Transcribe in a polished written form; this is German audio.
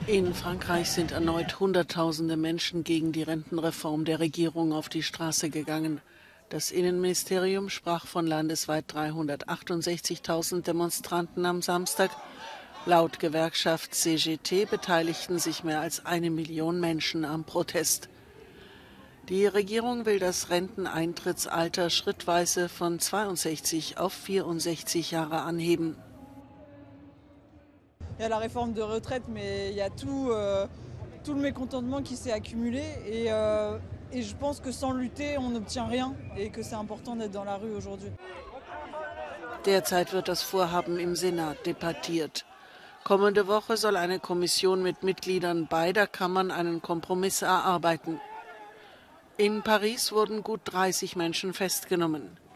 In Frankreich sind erneut Hunderttausende Menschen gegen die Rentenreform der Regierung auf die Straße gegangen. Das Innenministerium sprach von landesweit 368.000 Demonstranten am Samstag. Laut Gewerkschaft CGT beteiligten sich mehr als 1 Million Menschen am Protest. Die Regierung will das Renteneintrittsalter schrittweise von 62 auf 64 Jahre anheben. Il y a la réforme de retraite, mais il y a tout le mécontentement qui s'est accumulé et je pense que sans lutter, on n'obtient rien et que c'est important d'être dans la rue aujourd'hui. Derzeit wird das Vorhaben im Senat debattiert. Kommende Woche soll eine Kommission mit Mitgliedern beider Kammern einen Kompromiss erarbeiten. In Paris wurden gut 30 Menschen festgenommen.